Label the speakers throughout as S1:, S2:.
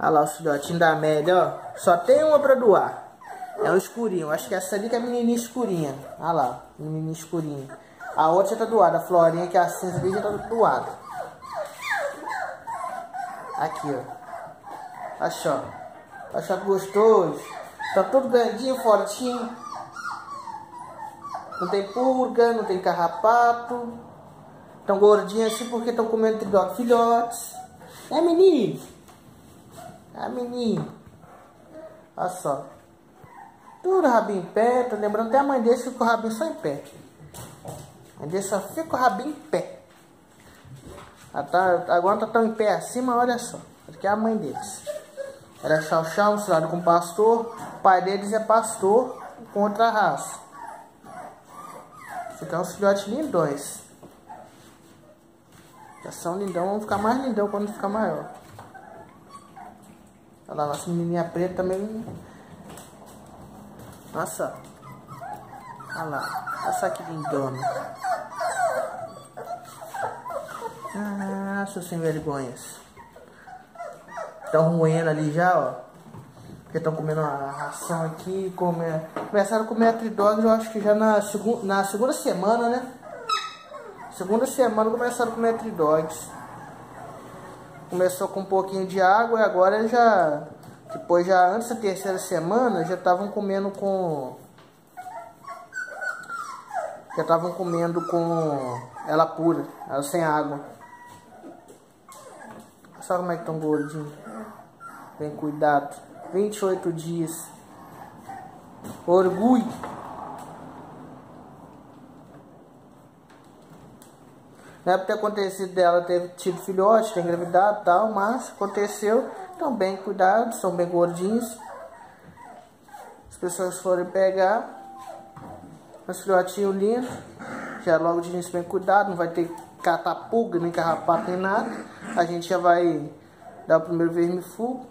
S1: Olha lá os filhotinhos da Amélia, ó. Só tem uma pra doar. É o escurinho. Acho que essa ali que é a menininha escurinha. Olha lá, menininha escurinha. A outra já tá doada. A Florinha, que é a cinza ali, já tá doada. Aqui, ó. Olha só. Olha só que gostoso. Tá tudo grandinho, fortinho. Não tem pulga, não tem carrapato. Tão gordinhos assim porque estão comendo tridog filhotes. É menino. É menino. Olha só. Tudo rabinho em pé. Tô lembrando até a mãe dele fica com o rabinho só em pé. A mãe dele só fica com o rabinho em pé. Agora tá tão em pé acima, olha só. Aqui é a mãe deles. Era chau-chau, misturado com pastor. O pai deles é pastor com outra raça. Ficam uns filhotes lindões. Já são lindão, vão ficar mais lindão quando ficar maior. Olha lá, nossa menininha preta também. Nossa. Olha lá. Olha só que lindona. Ah, seus sem vergonhas. Estão roendo ali já, ó. Porque estão comendo a ração aqui. Começaram a comer a tridog, eu acho que já na segunda semana, né? Segunda semana começaram a comer a tridogs. Começou com um pouquinho de água e agora já... Depois já antes da terceira semana já estavam comendo com... Já estavam comendo com ela pura, ela sem água. Olha só como é que estão gordinhos. Bem cuidado. 28 dias. Orgulho. Não é por ter acontecido dela ter tido filhote, ter engravidado e tal, mas aconteceu. Estão bem cuidados, são bem gordinhos. As pessoas forem pegar os filhotinhos lindos, já logo de início bem cuidado, não vai ter catapulga, nem carrapato, nem nada. A gente já vai dar o primeiro vermifugo.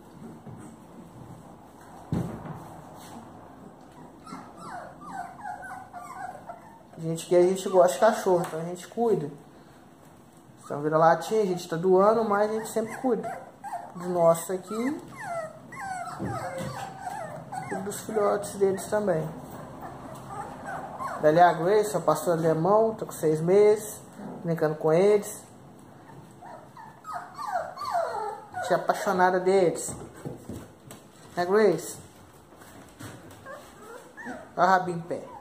S1: A gente gosta de cachorro, então a gente cuida. São vira-latinha, a gente tá doando, mas a gente sempre cuida dos nossos aqui e dos filhotes deles também. Dali a Grace, é o pastor alemão, tô com 6 meses, brincando com eles. Tinha apaixonada deles. Né, Grace? Olha o rabinho em pé.